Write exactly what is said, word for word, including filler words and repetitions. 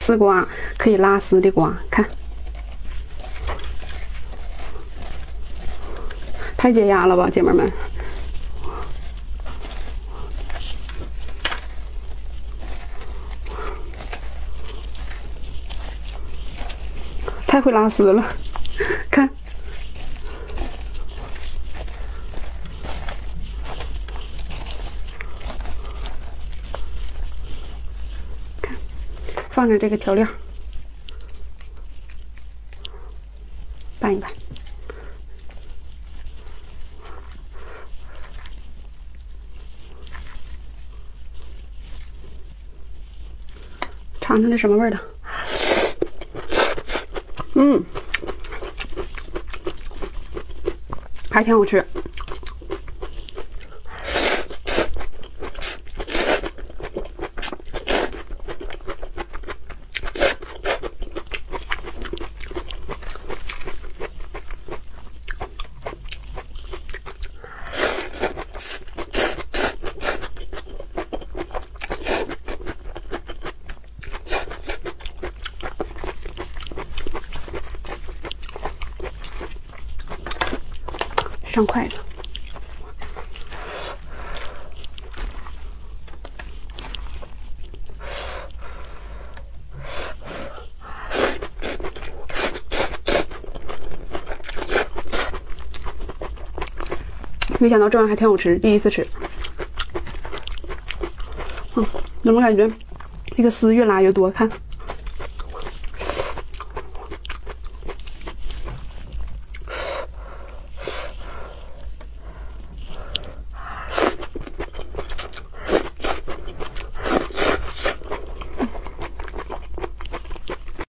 丝瓜可以拉丝的瓜，看，太解压了吧，姐妹们！太会拉丝了，看。 放上这个调料，拌一拌，尝尝这什么味儿的？嗯，还挺好吃。 上筷子，没想到这玩意还挺好吃，第一次吃。嗯，怎么感觉这个丝越拉越多？看。